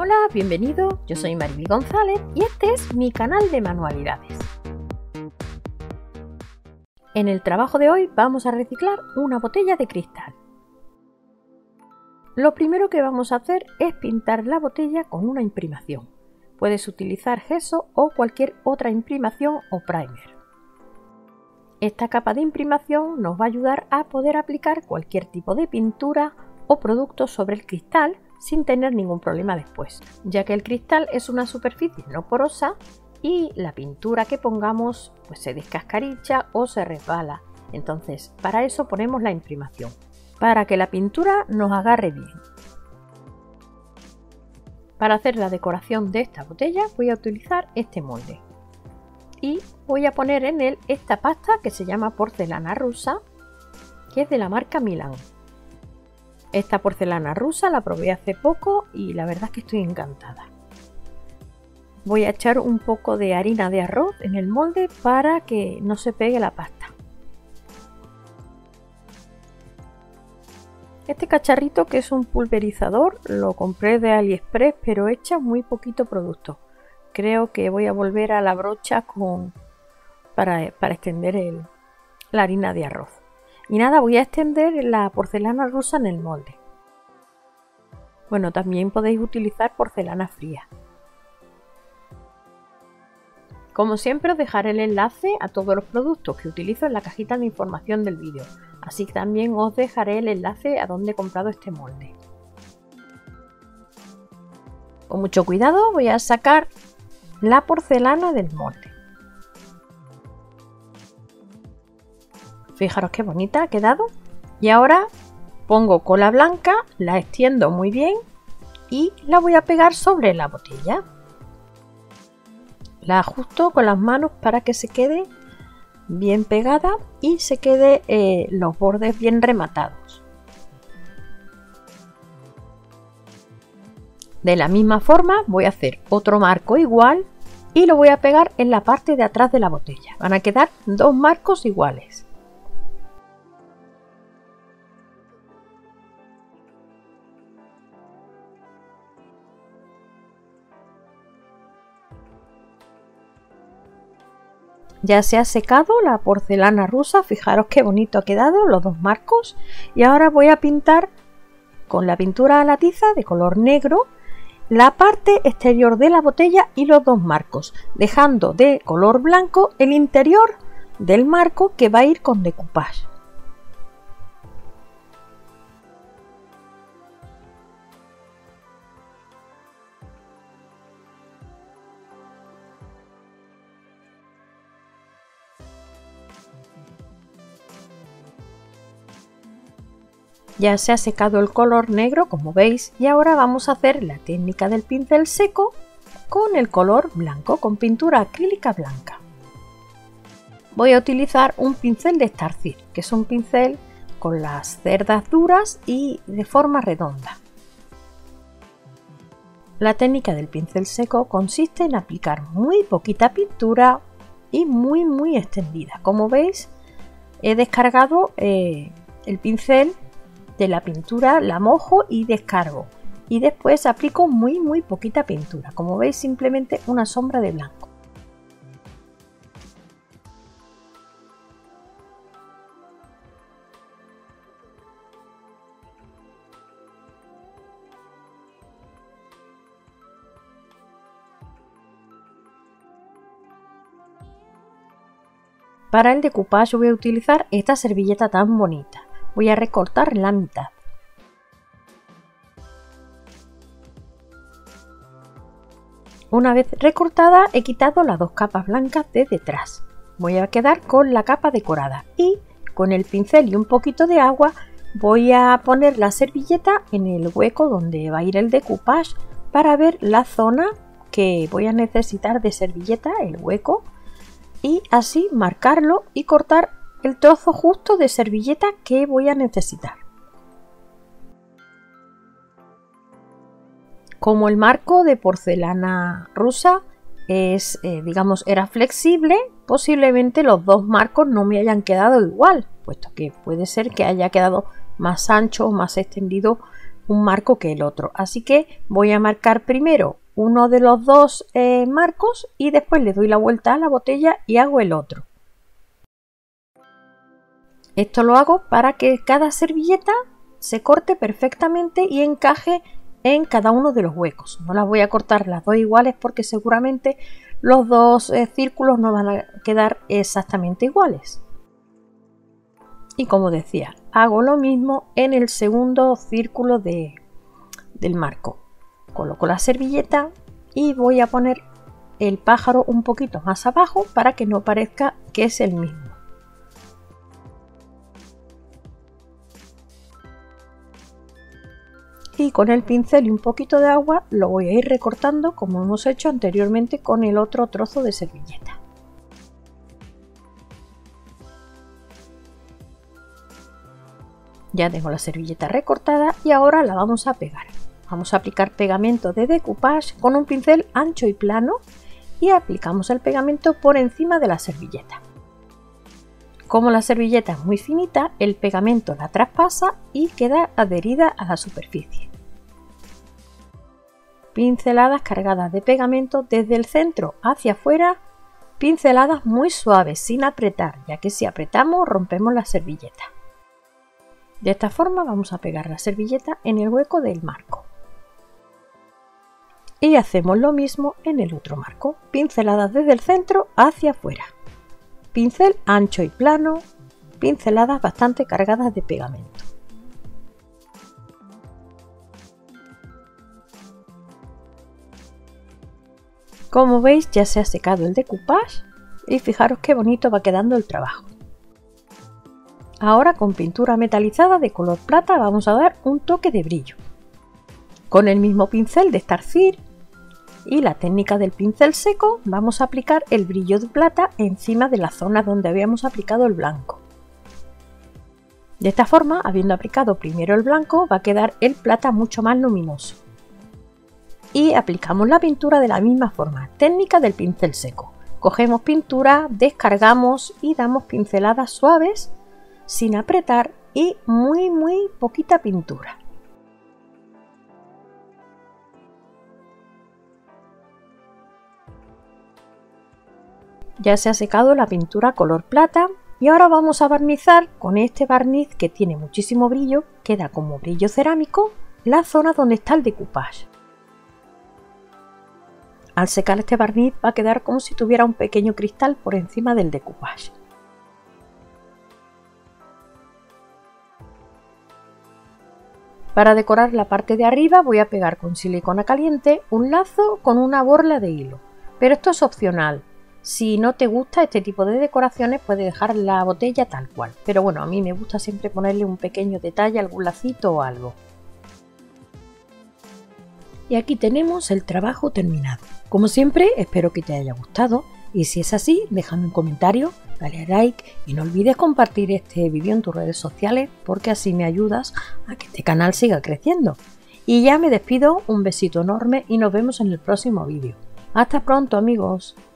Hola, bienvenido, yo soy Maribel González y este es mi canal de manualidades. En el trabajo de hoy vamos a reciclar una botella de cristal. Lo primero que vamos a hacer es pintar la botella con una imprimación. Puedes utilizar gesso o cualquier otra imprimación o primer. Esta capa de imprimación nos va a ayudar a poder aplicar cualquier tipo de pintura o producto sobre el cristal sin tener ningún problema después, ya que el cristal es una superficie no porosa y la pintura que pongamos pues se descascaricha o se resbala. Entonces, para eso ponemos la imprimación, para que la pintura nos agarre bien. Para hacer la decoración de esta botella voy a utilizar este molde y voy a poner en él esta pasta que se llama porcelana rusa, que es de la marca Milán. Esta porcelana rusa la probé hace poco y la verdad es que estoy encantada. Voy a echar un poco de harina de arroz en el molde para que no se pegue la pasta. Este cacharrito, que es un pulverizador, lo compré de AliExpress, pero echa muy poquito producto. Creo que voy a volver a la brocha para extender la harina de arroz. Y nada, voy a extender la porcelana rusa en el molde. Bueno, también podéis utilizar porcelana fría. Como siempre, os dejaré el enlace a todos los productos que utilizo en la cajita de información del vídeo. Así que también os dejaré el enlace a donde he comprado este molde. Con mucho cuidado voy a sacar la porcelana del molde. Fijaros qué bonita ha quedado. Y ahora pongo cola blanca, la extiendo muy bien y la voy a pegar sobre la botella. La ajusto con las manos para que se quede bien pegada y se quede los bordes bien rematados. De la misma forma voy a hacer otro marco igual y lo voy a pegar en la parte de atrás de la botella. Van a quedar dos marcos iguales. Ya se ha secado la porcelana rusa, fijaros qué bonito ha quedado los dos marcos. Y ahora voy a pintar con la pintura a la tiza de color negro la parte exterior de la botella y los dos marcos, dejando de color blanco el interior del marco que va a ir con decoupage. Ya se ha secado el color negro, como veis, y ahora vamos a hacer la técnica del pincel seco con el color blanco, con pintura acrílica blanca. Voy a utilizar un pincel de Starcir, que es un pincel con las cerdas duras y de forma redonda. La técnica del pincel seco consiste en aplicar muy poquita pintura y muy extendida. Como veis, he descargado el pincel de la pintura, la mojo y descargo, y después aplico muy poquita pintura, como veis, simplemente una sombra de blanco. Para el decoupage voy a utilizar esta servilleta tan bonita. Voy a recortar la mitad. Una vez recortada he quitado las dos capas blancas de detrás. Voy a quedar con la capa decorada y con el pincel y un poquito de agua voy a poner la servilleta en el hueco donde va a ir el decoupage para ver la zona que voy a necesitar de servilleta, el hueco, y así marcarlo y cortar el trozo justo de servilleta que voy a necesitar. Como el marco de porcelana rusa era flexible, posiblemente los dos marcos no me hayan quedado igual, puesto que puede ser que haya quedado más ancho o más extendido un marco que el otro. Así que voy a marcar primero uno de los dos marcos y después le doy la vuelta a la botella y hago el otro. Esto lo hago para que cada servilleta se corte perfectamente y encaje en cada uno de los huecos. No las voy a cortar las dos iguales porque seguramente los dos círculos no van a quedar exactamente iguales. Y como decía, hago lo mismo en el segundo círculo del marco. Coloco la servilleta y voy a poner el pájaro un poquito más abajo para que no parezca que es el mismo. Y con el pincel y un poquito de agua lo voy a ir recortando como hemos hecho anteriormente con el otro trozo de servilleta. Ya tengo la servilleta recortada y ahora la vamos a pegar. Vamos a aplicar pegamento de decoupage con un pincel ancho y plano y aplicamos el pegamento por encima de la servilleta. Como la servilleta es muy finita, el pegamento la traspasa y queda adherida a la superficie. Pinceladas cargadas de pegamento desde el centro hacia afuera, pinceladas muy suaves sin apretar, ya que si apretamos rompemos la servilleta. De esta forma vamos a pegar la servilleta en el hueco del marco. Y hacemos lo mismo en el otro marco, pinceladas desde el centro hacia afuera. Pincel ancho y plano, pinceladas bastante cargadas de pegamento. Como veis ya se ha secado el decoupage y fijaros qué bonito va quedando el trabajo. Ahora con pintura metalizada de color plata vamos a dar un toque de brillo. Con el mismo pincel de Starfir y la técnica del pincel seco vamos a aplicar el brillo de plata encima de la zona donde habíamos aplicado el blanco. De esta forma, habiendo aplicado primero el blanco, va a quedar el plata mucho más luminoso. Y aplicamos la pintura de la misma forma, técnica del pincel seco. Cogemos pintura, descargamos y damos pinceladas suaves, sin apretar y muy poquita pintura. Ya se ha secado la pintura color plata y ahora vamos a barnizar con este barniz que tiene muchísimo brillo, queda como brillo cerámico, la zona donde está el decoupage. Al secar este barniz va a quedar como si tuviera un pequeño cristal por encima del decoupage. Para decorar la parte de arriba voy a pegar con silicona caliente un lazo con una borla de hilo, pero esto es opcional. Si no te gusta este tipo de decoraciones puedes dejar la botella tal cual, pero bueno, a mí me gusta siempre ponerle un pequeño detalle, algún lacito o algo. Y aquí tenemos el trabajo terminado. Como siempre, espero que te haya gustado y si es así, déjame un comentario, dale a like y no olvides compartir este vídeo en tus redes sociales porque así me ayudas a que este canal siga creciendo. Y ya me despido, un besito enorme y nos vemos en el próximo vídeo. Hasta pronto amigos.